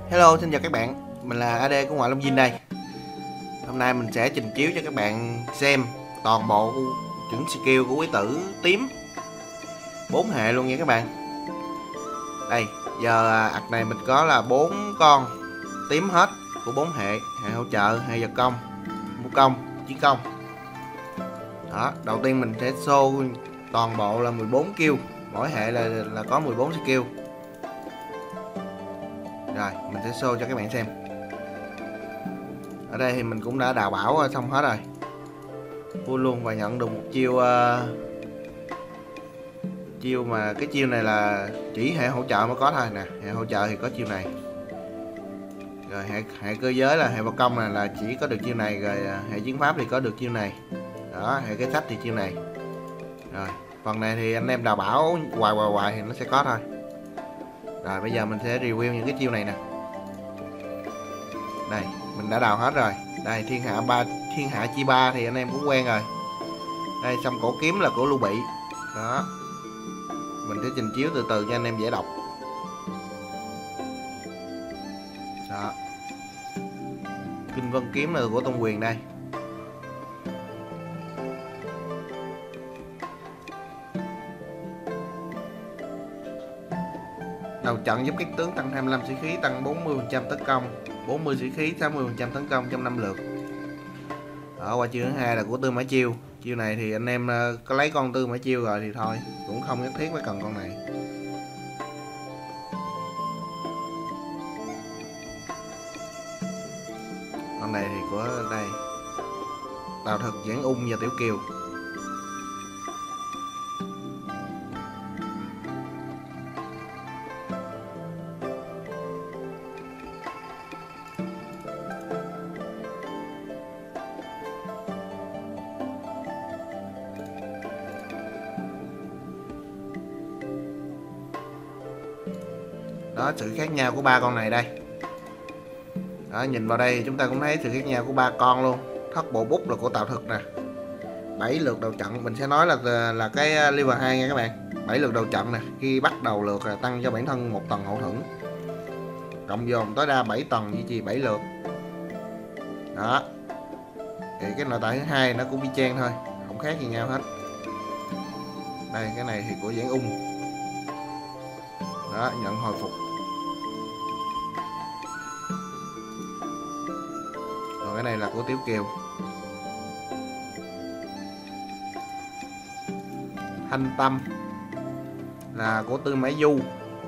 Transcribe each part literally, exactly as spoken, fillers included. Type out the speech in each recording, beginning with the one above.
Hello, xin chào các bạn, mình là a đê của Ngoại Long Vinh đây. Hôm nay mình sẽ trình chiếu cho các bạn xem toàn bộ những skill của quý tử tím bốn hệ luôn nha các bạn. Đây, giờ ạc này mình có là bốn con tím hết của bốn hệ, hệ hỗ trợ, hệ vật công, mũ công, chiến công. Đó, đầu tiên mình sẽ show toàn bộ là mười bốn kill, mỗi hệ là là có mười bốn skill. Rồi, mình sẽ show cho các bạn xem. Ở đây thì mình cũng đã đào bảo xong hết rồi, full luôn, và nhận được một chiêu uh, chiêu mà cái chiêu này là chỉ hệ hỗ trợ mới có thôi nè. Hệ hỗ trợ thì có chiêu này, rồi hệ, hệ cơ giới là hệ vật công này là chỉ có được chiêu này, rồi hệ chiến pháp thì có được chiêu này. Đó, hệ cái sách thì chiêu này. Rồi phần này thì anh em đào bảo hoài hoài hoài thì nó sẽ có thôi. Rồi bây giờ mình sẽ review những cái chiêu này nè. Đây, mình đã đào hết rồi. Đây, thiên hạ ba thiên hạ chi ba thì anh em cũng quen rồi. Đây, xong cổ kiếm là của Lưu Bị. Đó, mình sẽ trình chiếu từ từ cho anh em dễ đọc. Đó, Kinh Vân kiếm là của Tôn Quyền đây. Đầu trận giúp các tướng tăng hai mươi lăm sĩ khí, tăng bốn mươi phần trăm tấn công, bốn mươi sĩ khí, sáu mươi phần trăm tấn công trong năm lượt. Ở qua chiêu thứ hai là của Tư Mã Chiêu. Chiêu này thì anh em có lấy con Tư Mã Chiêu rồi thì thôi, cũng không nhất thiết phải cần con này. Con này thì của đây, Tào Thực, Giảng Ung và Tiểu Kiều. Đó, sự khác nhau của ba con này đây. Đó, nhìn vào đây chúng ta cũng thấy sự khác nhau của ba con luôn. Thất bộ bút là của Tào Thực nè. bảy lượt đầu trận, mình sẽ nói là là cái level hai nha các bạn. bảy lượt đầu trận nè, khi bắt đầu lượt là tăng cho bản thân một tầng hậu thuẫn. Cộng dồn tối đa bảy tầng, duy trì bảy lượt. Đó. Thì cái nội tại thứ hai nó cũng y chang thôi, không khác gì nhau hết. Đây, cái này thì của Giảng Ung. Đó, nhận hồi phục. Rồi cái này là của Tiểu Kiều. Thanh Tâm là của Tư Mã Du.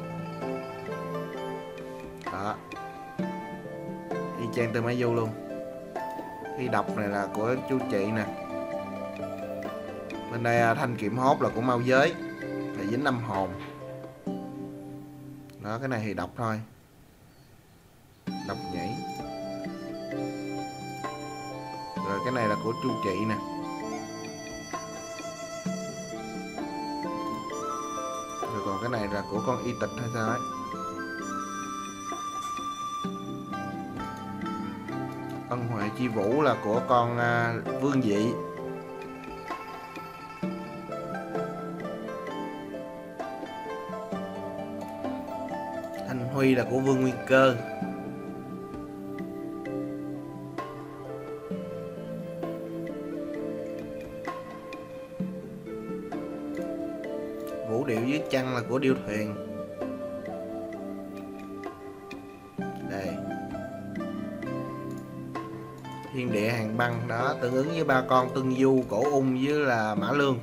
Đó, y chang Tư Mã Du luôn. Khi độc này là của Chu Trị nè. Bên đây Thanh Kiệm Hốt là của Mao Giới, là dính năm hồn. Đó, cái này thì độc thôi, độc nhảy. Rồi cái này là của Chu Trị nè. Rồi còn cái này là của con Y Tịch hay sao ấy. Ân Huệ Chi Vũ là của con uh, Vương Dị. Thanh Huy là của Vương Nguyên Cơ. Vũ điệu dưới chân là của Điêu Thuyền. Đây, Thiên Địa Hàng Băng, đó tương ứng với ba con Tương Du, Cổ Ung với là Mã Lương.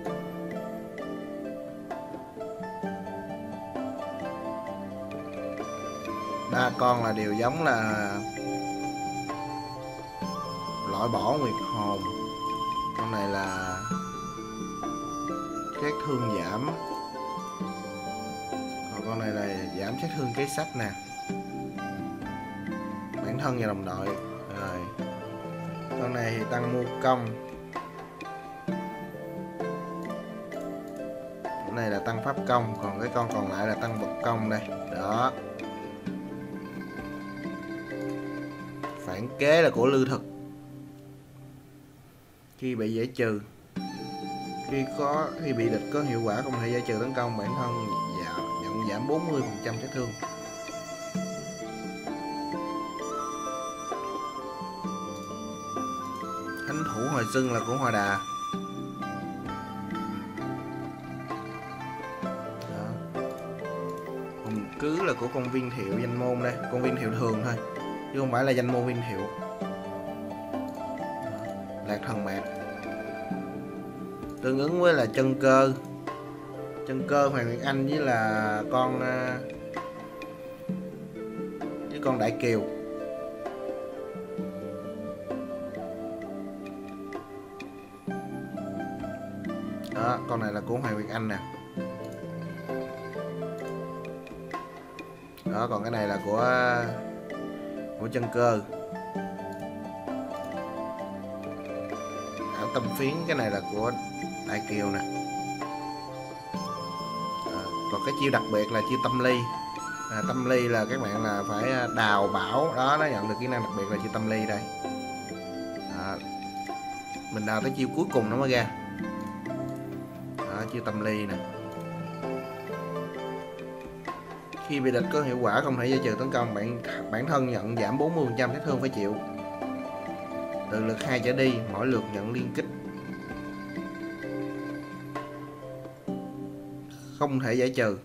Ba con là đều giống là loại bỏ Nguyệt Hồn. Con này là sát thương giảm, còn con này là giảm sát thương cái sách nè, bản thân và đồng đội. Rồi con này thì tăng mưu công, con này là tăng pháp công, còn cái con còn lại là tăng vật công đây. Đó, phản kế là của Lư Thực, khi bị giải trừ, khi có khi bị địch có hiệu quả không thể giải trừ tấn công bản thân, dạ, nhận giảm bốn mươi phần trăm sát thương. thủ hồi xuân là của Hoa Đà. Đó. Hùng cứ là của con Viên Thiệu danh môn đây, con Viên Thiệu thường thôi chứ không phải là danh môn Viên Thiệu. Đó. Lạc Thần Mạc tương ứng với là chân cơ, chân cơ Hoàng Nguyệt Anh với là con với con Đại Kiều. Đó, con này là của Hoàng Nguyệt Anh nè. Đó, còn cái này là của của chân cơ. Áo tâm phiến cái này là của Đại Kiều nè. À, còn cái chiêu đặc biệt là chiêu tâm ly. À, tâm ly là các bạn là phải đào bảo đó, nó nhận được kỹ năng đặc biệt là chiêu tâm ly đây. À, mình đào tới chiêu cuối cùng nó mới ra. Đó, chiêu tâm ly nè. Khi bị địch có hiệu quả không thể giải trừ tấn công, bạn bản thân nhận giảm bốn mươi phần trăm sát thương phải chịu. Từ lượt hai trở đi, mỗi lượt nhận liên kích. Không thể giải trừ.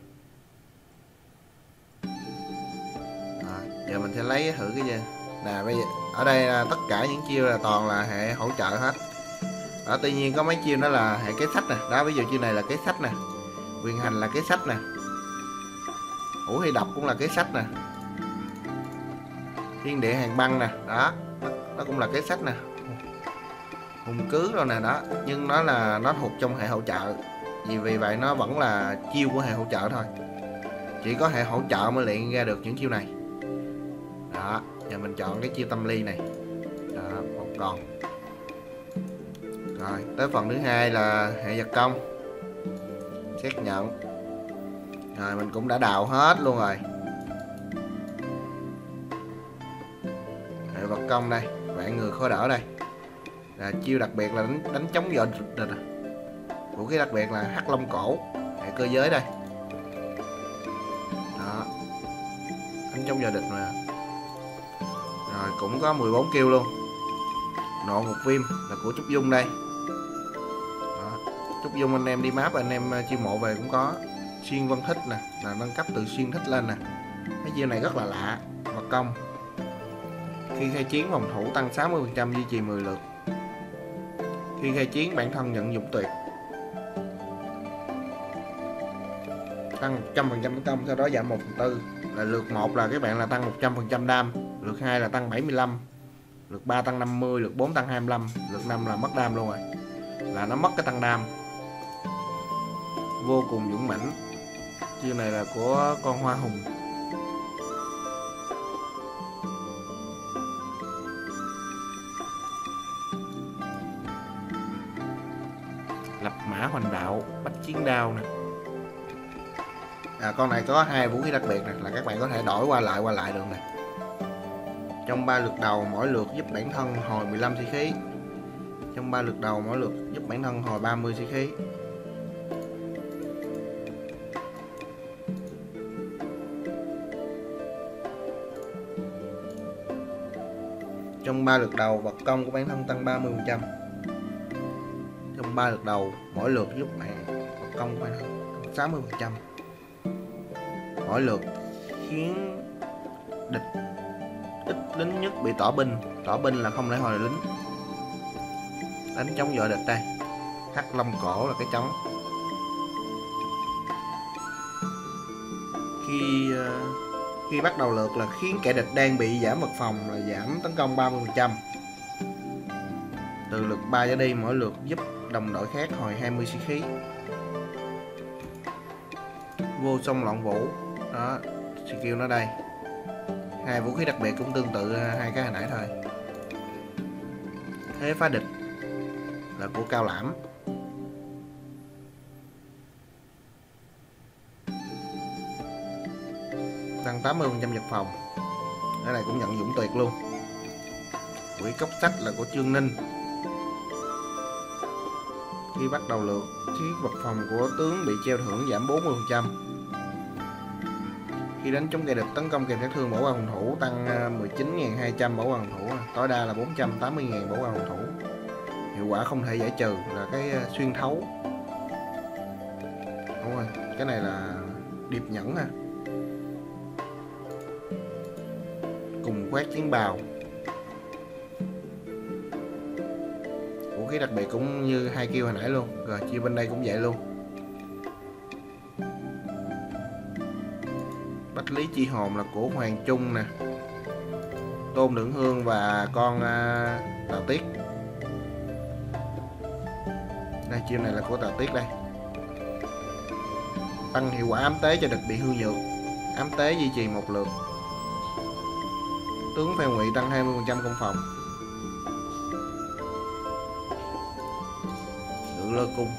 À, giờ mình sẽ lấy thử cái gì. Nè bây giờ ở đây là tất cả những chiêu là toàn là hệ hỗ trợ hết. Đó, tuy nhiên có mấy chiêu đó là hệ kế sách nè. Đó, ví dụ chiêu này là kế sách nè. Quyền hành là kế sách nè. Hữu Hy Độc cũng là kế sách nè. Thiên Địa Hàng Băng nè. Đó, nó cũng là kế sách nè. Hùng cứ rồi nè. Đó, nhưng nó là nó thuộc trong hệ hỗ trợ. Vì vì vậy nó vẫn là chiêu của hệ hỗ trợ thôi. Chỉ có hệ hỗ trợ mới luyện ra được những chiêu này. Đó, giờ mình chọn cái chiêu tâm ly này. Đó, một con. Rồi, tới phần thứ hai là hệ vật công. Xét nhận. Rồi, mình cũng đã đào hết luôn rồi. Hệ vật công đây, vạn người khó đỡ đây. Là chiêu đặc biệt là đánh, đánh chống dọa địch. Vũ khí đặc biệt là hắc long cổ, hệ cơ giới đây. Đó, đánh chống dọa địch mà. Rồi cũng có mười bốn kill luôn. Nộ một viêm là của Trúc Dung đây. Đó. Trúc Dung anh em đi map anh em chiêu mộ về cũng có. Xuyên vân thích nè, là nâng cấp từ xuyên thích lên nè. Cái chiêu này rất là lạ. Vật công. Khi khai chiến phòng thủ tăng sáu mươi phần trăm, duy trì mười lượt. Khi khai chiến bản thân nhận dũng tuyệt, tăng một trăm phần trăm tấn công, sau đó giảm một phần tư. Là lượt một là các bạn là tăng một trăm phần trăm đam, lượt hai là tăng bảy mươi lăm, lượt ba tăng năm mươi, lượt bốn tăng hai mươi lăm, lượt năm là mất đam luôn rồi. Là nó mất cái tăng đam. Vô cùng dũng mãnh. Chiêu này là của con Hoa Hùng. Lập mã hoành đạo, bách chiến đao nè. À, con này có hai vũ khí đặc biệt nè, là các bạn có thể đổi qua lại qua lại được nè. Trong ba lượt đầu mỗi lượt giúp bản thân hồi mười lăm sĩ khí. Trong ba lượt đầu mỗi lượt giúp bản thân hồi ba mươi sĩ khí. Trong ba lượt đầu vật công của bản thân tăng ba mươi phần trăm. Trong ba lượt đầu mỗi lượt giúp bạn vật công của bản thân tăng sáu mươi phần trăm. Mỗi lượt khiến địch ít lính nhất bị tỏa binh. Tỏa binh là không thể hồi lính. Đánh chống dọa địch đây. Hắc long cổ là cái chống. Khi khi bắt đầu lượt là khiến kẻ địch đang bị giảm vật phòng là giảm tấn công ba mươi phần trăm. Từ lượt ba trở đi mỗi lượt giúp đồng đội khác hồi hai mươi sĩ khí. Vô song loạn vũ. Đó, skill nó đây. Hai vũ khí đặc biệt cũng tương tự hai cái hồi nãy thôi. Thế phá địch là của Cao Lãm. Tăng tám mươi phần trăm vật phòng. Cái này cũng nhận dũng tuyệt luôn. Quỷ cốc sách là của Trương Ninh. Khi bắt đầu lượt, khiến vật phòng của tướng bị treo thưởng giảm bốn mươi phần trăm. Khi đánh chống kẻ địch tấn công kèm sát thương bổ qua phòng thủ tăng mười chín nghìn hai trăm bổ qua phòng thủ, tối đa là bốn trăm tám mươi nghìn bổ qua phòng thủ. hiệu quả không thể giải trừ là cái xuyên thấu. Đúng rồi, cái này là điệp nhẫn ha. Cùng quét chiến bào. Vũ khí đặc biệt cũng như hai kêu hồi nãy luôn. Rồi chiêu bên đây cũng vậy luôn. Bách Lý Chi Hồn là của Hoàng Trung nè, Tôn Lượng Hương và con uh, Tào Tiết. Đây chiêu này là của Tào Tiết đây. Tăng hiệu quả ám tế cho địch bị hư nhược. Ám tế duy trì một lượt. Tướng Phan Ngụy tăng hai mươi phần trăm công phòng. Ngự lơ cung.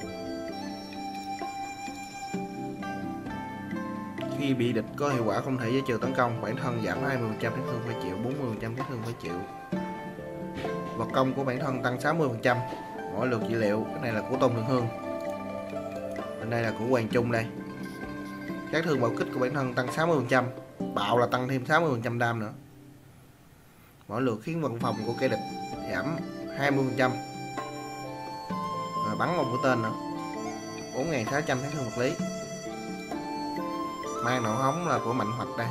Khi bị địch có hiệu quả không thể giải trừ tấn công, bản thân giảm hai mươi phần trăm sát thương phải chịu, bốn mươi phần trăm sát thương phải chịu. Vật công của bản thân tăng sáu mươi phần trăm mỗi lượt trị liệu. Cái này là của Tôn Lượng Hương. Bên đây là của Hoàng Trung đây. Sát thương bạo kích của bản thân tăng sáu mươi phần trăm, bạo là tăng thêm sáu mươi phần trăm đam nữa. Mỗi lượt khiến vận phòng của kẻ địch giảm hai mươi phần trăm. Rồi bắn một mũi tên nữa. bốn nghìn sáu trăm sát thương vật lý. Mang nổ hóng là của Mạnh Hoạch đây.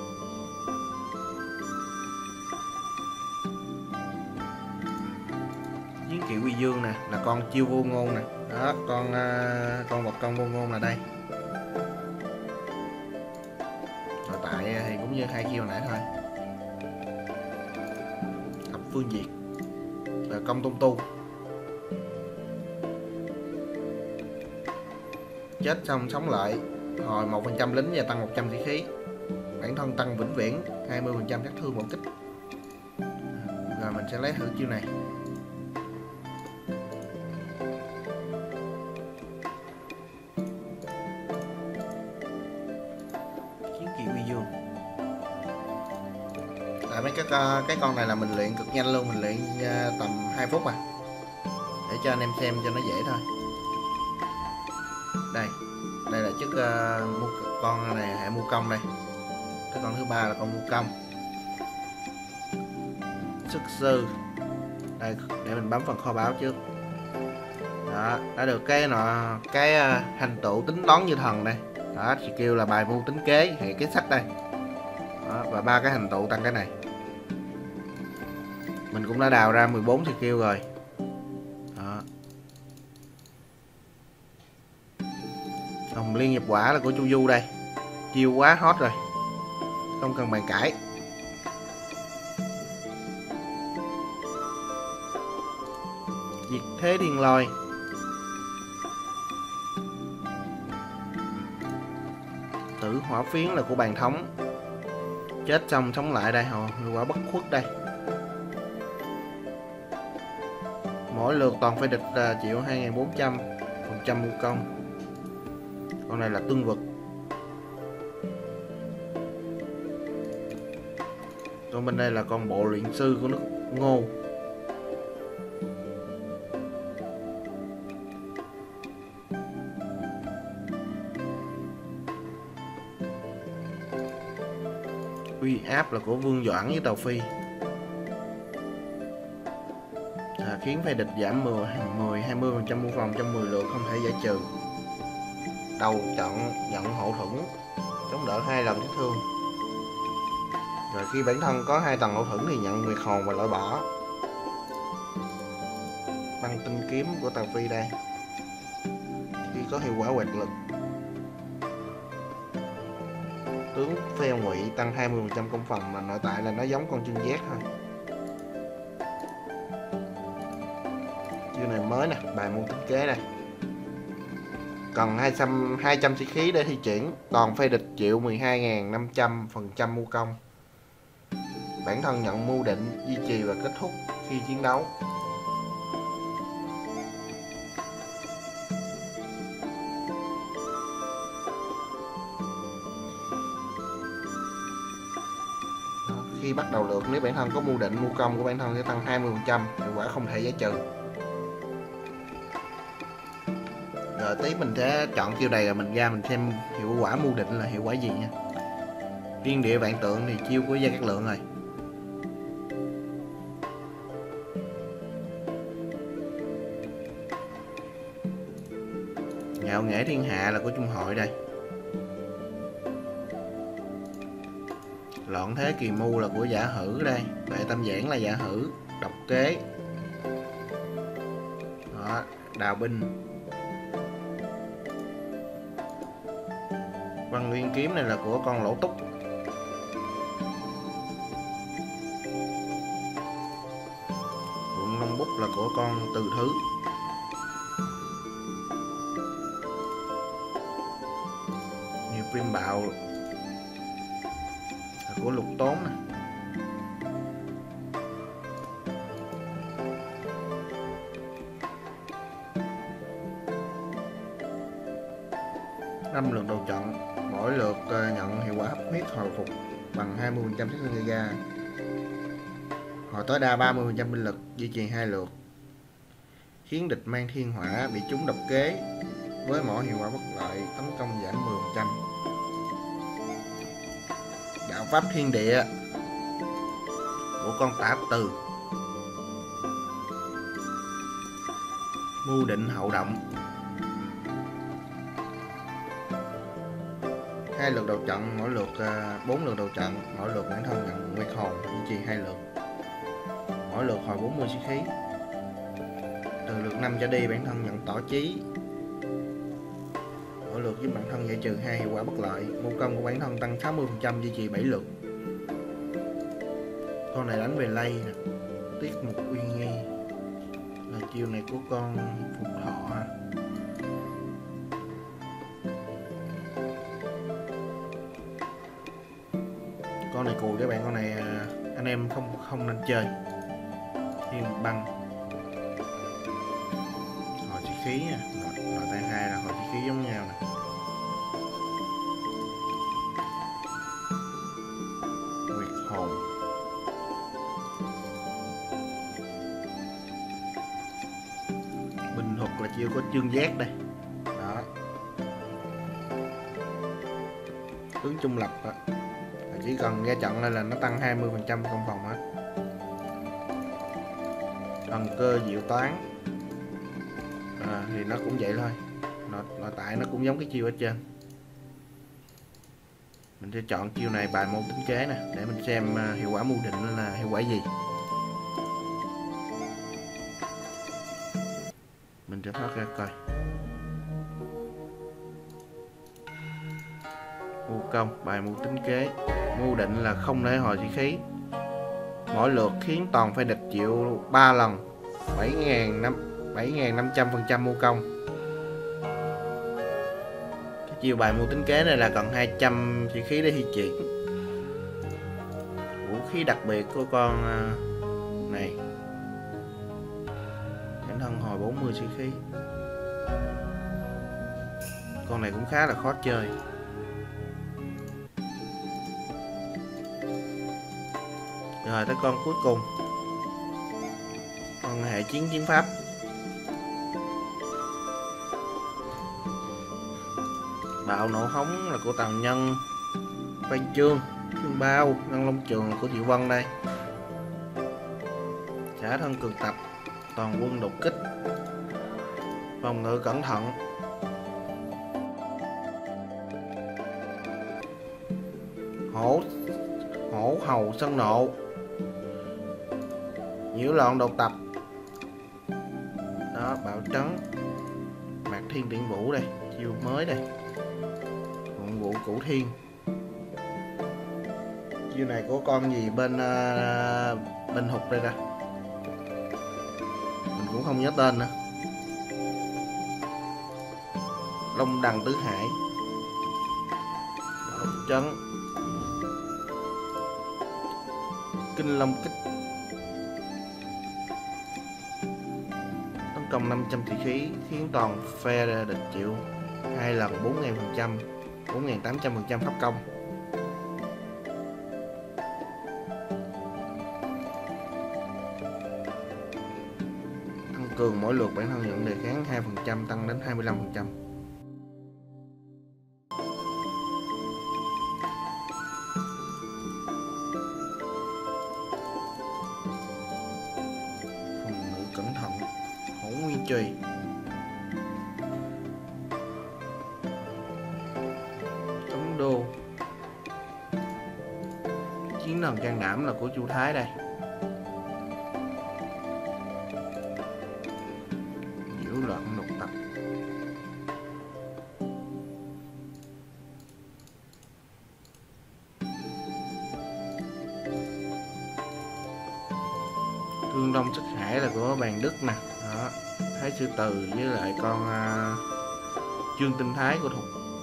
Chiến kỵ Quy Dương nè, là con chiêu vô ngôn nè. Đó, con uh, con vật công vô ngôn là đây. Nội tại thì cũng như hai chiêu nãy thôi. Thập Phương Diệt là công Tôn Tu. Chết xong sống lại, hồi một phần trăm lính và tăng một trăm sĩ khí. Bản thân tăng vĩnh viễn hai mươi phần trăm sát thương bạo kích. Rồi mình sẽ lấy thử chiêu này. Chiến kỵ Quy Dương. Tại mấy cái cái con này là mình luyện cực nhanh luôn, mình luyện tầm hai phút à. Để cho anh em xem cho nó dễ thôi. Đây, đây là chức uh, con này hệ mua công đây. Cái con thứ ba là con mua công. Sức sư. Đây, để mình bấm phần kho báu trước. Đó, đã được cái nọ cái uh, hành tụ tính toán như thần đây. Đó, chị kêu là bài mưu tính kế hệ kế sách đây. Đó, và ba cái hành tụ tăng cái này. Mình cũng đã đào ra mười bốn skill rồi. Đó. Hồng Liên Nghiệp Quả là của Chu Du đây. Chiêu quá hot rồi, không cần bàn cãi. Diệt Thế Thiên Lôi. Tử Hỏa Phiến là của Bàn Thống. Chết xong sống lại đây, hồ hiệu quả bất khuất đây. Mỗi lượt toàn phải địch uh, chịu hai nghìn bốn trăm phần trăm mưu công. Con này là tương vực. Còn bên đây là con bộ luyện sư của nước Ngô. Uy áp là của Vương Doãn với Tàu Phi. À, khiến phe địch giảm mười hai mươi phần trăm mưu phòng trong mười lượt không thể giải trừ. Đầu trận nhận hậu thuẫn, chống đỡ hai lần sát thương. Rồi khi bản thân có hai tầng hậu thuẫn thì nhận Nguyệt Hồn và loại bỏ. Băng Tinh Kiếm của Tàu Phi đây. Khi có hiệu quả quạt lực. Tướng Phan Ngụy tăng hai mươi phần trăm công phòng, mà nội tại là nó giống con chân giác thôi. Chiêu này mới nè, bài môn tính kế đây. Cần hai trăm sĩ khí để thi triển. Toàn phe địch chịu mười hai nghìn năm trăm phần trăm mưu công. Bản thân nhận mưu định, duy trì và kết thúc khi chiến đấu. Đó, khi bắt đầu lượt, nếu bản thân có mưu định, mưu công của bản thân sẽ tăng hai mươi phần trăm, hiệu quả không thể giải trừ. Rồi tí mình sẽ chọn chiêu này rồi mình ra mình xem hiệu quả mưu định là hiệu quả gì nha. Thiên Địa Vạn Tượng thì chiêu của Gia Cát Lượng rồi. Văn nghệ thiên hạ là của Trung Hội đây. Loạn thế kỳ mưu là của Giả Hữu đây. Vệ Tam Giảng là Giả Hữu. Độc kế. Đó, Đào binh. Văn Nguyên kiếm này là của con Lỗ Túc. Phượng Long bút là của con Từ Thứ. Nhiều phim bạo là của Lục Tốn nè. Năm lượt đầu trận, mỗi lượt nhận hiệu quả hấp huyết hồi phục bằng hai mươi phần trăm sát thương gây ra. Hồi tối đa ba mươi phần trăm binh lực, duy trì hai lượt. Khiến địch mang thiên hỏa bị trúng độc kế với mỗi hiệu quả bất lợi, tấn công giảm mười phần trăm. Đạo pháp thiên địa của con Tả Từ. Mưu định hậu động. Hai lượt đầu trận, mỗi lượt bốn lượt đầu trận, mỗi lượt bản thân nhận nguyên hồn, duy trì hai lượt. Mỗi lượt hồi bốn mươi sĩ khí. Từ lượt năm trở đi bản thân nhận tỏ chí. Mỗi lượt giúp bản thân giải trừ hai hiệu quả bất lợi. Mưu công của bản thân tăng sáu mươi phần trăm, duy trì bảy lượt. Con này đánh về lây nè. Tiết Mục Uy Nghi là chiêu này của con Phục Thọ. Con này cùi các bạn, con này anh em không không nên chơi. Thiên băng. Hồi sĩ khí nè, loại tay hai là hồi sĩ khí giống nhau nè. Nguyệt hồn. Bình thuật là chiêu có chương giác đây. Đó. Tướng trung lập á, chỉ cần ra trận đây là nó tăng hai mươi phần trăm công phòng hết. Thần cơ diệu toán à, thì nó cũng vậy thôi, nội, nội tại nó cũng giống cái chiêu ở trên. Mình sẽ chọn chiêu này bài môn tính kế nè, để mình xem uh, hiệu quả mưu định là hiệu quả gì. Mình sẽ phát ra coi. Mưu công, bài mưu tính kế. Mưu định là không thể hồi sĩ khí. Mỗi lượt khiến toàn phe địch chịu ba lần, bảy nghìn năm trăm phần trăm mưu công. Cái chiêu bài mưu tính kế này là cần hai trăm sĩ khí để thi triển. Vũ khí đặc biệt của con này, bản thân hồi bốn mươi sĩ khí. Con này cũng khá là khó chơi. Rồi tới con cuối cùng, con hệ chiến chiến pháp. Bạo nộ hống là của Tào Nhân. Văn Chương, Chương Bao, Ngân Long Trường là của Triệu Vân đây. Xả thân cường tập, toàn quân đột kích, phòng ngự cẩn thận. Hổ Hổ hầu sân nộ, nhiễu loạn đột tập. Đó, bạo trấn. Mạc Thiên Điện Vũ đây, chiêu mới đây. Phụng Vũ Cửu Thiên. Chiêu này của con gì bên uh, bên hụt đây ra, mình cũng không nhớ tên nữa. Long Đằng Tứ Hải. Bạo trấn. Kinh Long Kích. Tấn công năm trăm sĩ khí, khiến toàn phe địch chịu hai lần bốn nghìn phần trăm, bốn nghìn tám trăm phần trăm pháp công. Tăng cường mỗi lượt bản thân nhận đề kháng hai phần trăm, tăng đến hai mươi lăm phần trăm. Cẩn thận. Hổ Nguyên Trùy. Chiến thần can đảm là của Chu Thái đây. Nhiễu loạn lục tập. Thương Đông Sắc Hải là của Bàn Đức nè. Đó. Thái Sư Từ với lại con uh, Trương Tinh Thái của Thục.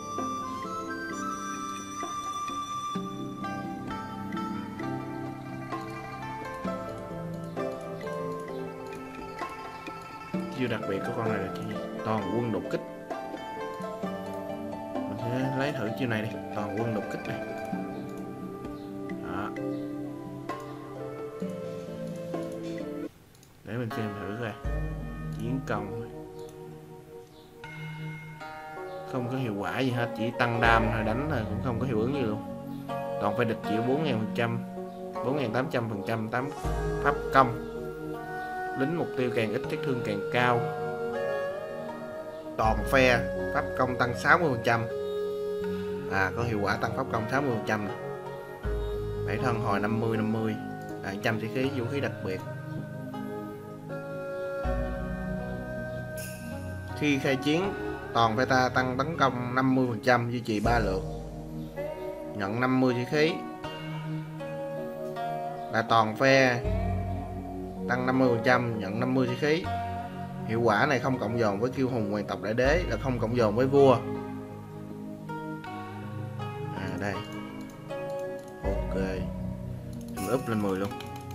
Chiêu đặc biệt của con này là chi? Toàn quân đột kích. Mình sẽ lấy thử chiêu này đi. Toàn quân đột kích này. Đó. Để mình xem thử coi. Chiến công không có hiệu quả gì hết, chỉ tăng đam thôi, đánh thôi cũng không có hiệu ứng gì luôn. Toàn phải địch chịu bốn nghìn phần trăm, bốn nghìn tám trăm phần trăm tám pháp công. Lính mục tiêu càng ít sát thương càng cao. Toàn phe pháp công tăng sáu mươi phần trăm. À, có hiệu quả tăng pháp công sáu mươi phần trăm. Bảy thân hồi năm mươi năm mươi. bảy trăm sĩ khí, vũ khí đặc biệt. Khi khai chiến, toàn phe ta tăng tấn công năm mươi phần trăm, duy trì ba lượt. Nhận năm mươi sĩ khí. Là toàn phe tăng năm mươi phần trăm, nhận năm mươi sĩ khí. Hiệu quả này không cộng dồn với kiêu hùng hoàng tộc đại đế, là không cộng dồn với vua. À đây. Ok. Mình up lên mười luôn.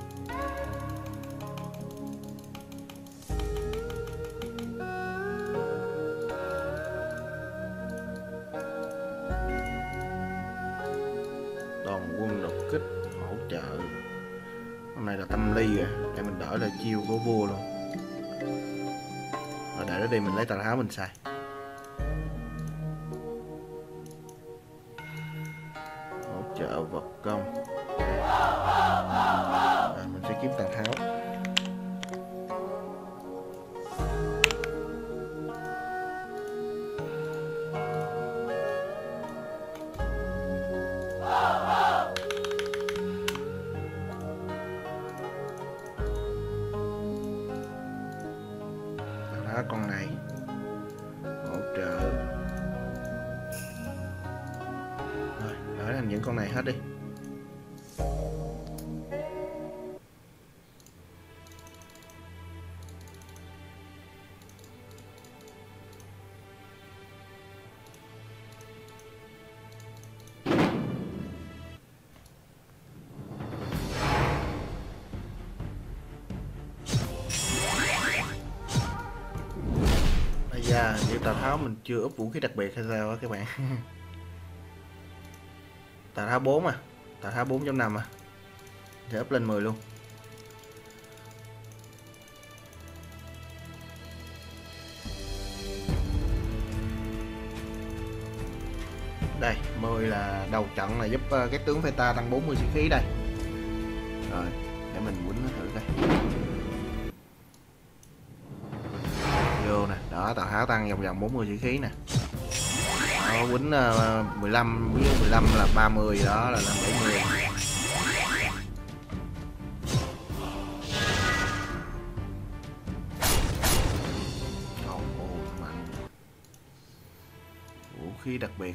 Toàn quân đột kích hỗ trợ. Hôm nay là tâm ly à, để mình đỡ là chiêu của vua luôn. Rồi để nó đi, mình lấy Tào Tháo mình xài. Hỗ trợ vật công. À, mình sẽ kiếm Tào Tháo. Đó, con này hỗ trợ. Rồi, đỡ làm những con này hết đi. Dạ, như Tào Tháo mình chưa úp vũ khí đặc biệt hay sao á các bạn. Tào Tháo bốn à, Tào Tháo bốn chấm năm à. Sẽ úp lên mười luôn. Đây, mười là đầu trận là giúp các tướng phe ta tăng bốn mươi sĩ khí đây. Rồi, để mình quýnh nó thử coi. Vô nè, đó, Tào Tháo tăng vòng vòng bốn mươi sĩ khí nè. Đó, quýnh uh, mười lăm, ví dụ mười lăm là ba mươi, đó là bảy mươi. Ồ, mạnh. Vũ khí đặc biệt.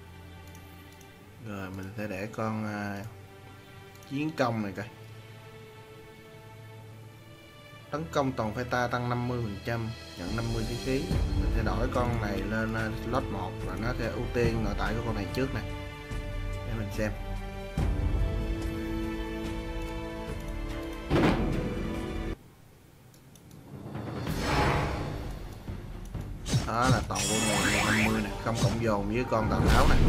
Rồi mình sẽ để con uh, chiến công này coi. Tấn công toàn phe ta tăng năm mươi phần trăm, nhận năm mươi sĩ khí. Mình sẽ đổi con này lên slot một và nó sẽ ưu tiên nội tại của con này trước nè. Để mình xem. Đó là toàn quân này năm mươi nè, không cộng dồn với con Tào Tháo này.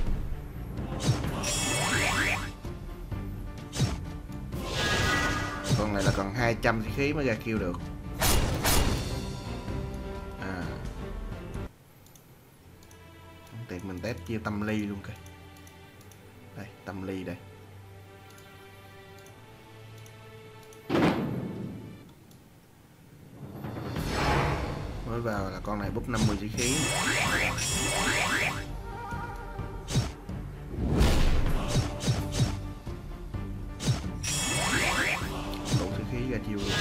Con này là còn hai trăm sĩ khí mới ra kêu được. À. Tiện mình test chia tâm ly luôn kìa. Đây, tâm ly đây. Mới vào là con này búp năm mươi sĩ khí. ra chiều luôn.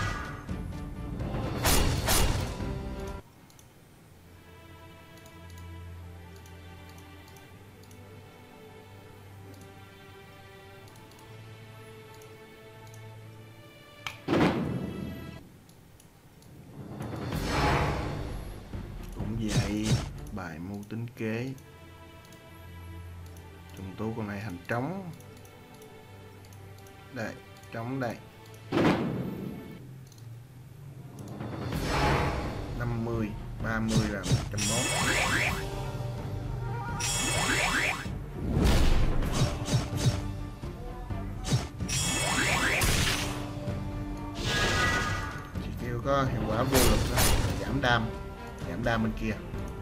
Cũng vậy, bài mưu tính kế. Trùng tu con này thành trống. Đây, trống đây. năm mươi, ba mươi là một trăm mốt. Chỉ kêu có hiệu quả vô lực thôi, giảm đam, giảm đam bên kia.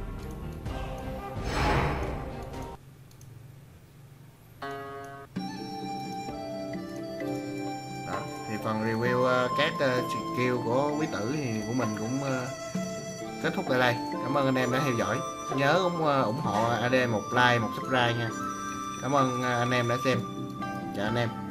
Đó, thì phần review uh, các uh, skill của quý tử thì của mình cũng uh, kết thúc tại đây. Cảm ơn anh em đã theo dõi. Nhớ ủng, uh, ủng hộ a đê một like, một subscribe nha. Cảm ơn uh, anh em đã xem. Chào anh em.